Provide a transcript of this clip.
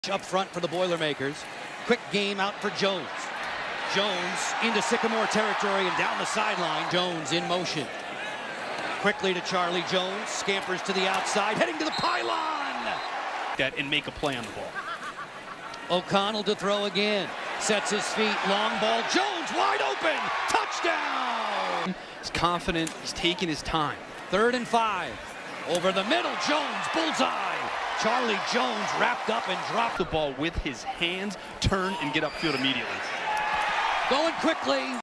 Up front for the Boilermakers. Quick game out for Jones. Jones into Sycamore territory and down the sideline. Jones in motion. Quickly to Charlie Jones. Scampers to the outside, heading to the pylon. That and make a play on the ball. O'Connell to throw again. Sets his feet. Long ball. Jones wide open. Touchdown. He's confident. He's taking his time. 3rd and 5. Over the middle. Jones bullseye. Charlie Jones wrapped up and dropped The ball with his hands, turn and get upfield immediately. going quickly.